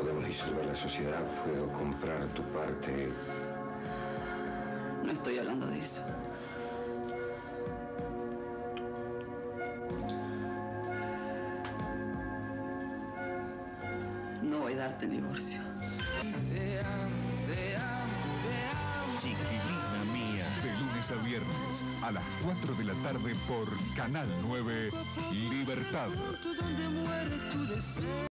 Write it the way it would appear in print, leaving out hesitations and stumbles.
podemos disolver la sociedad, puedo comprar tu parte. No estoy hablando de eso. No voy a darte el divorcio. Te amo, te amo, te amo. Chiquilina mía. De lunes a viernes a las 4 de la tarde por Canal 9 Libertad. Donde muere tu deseo.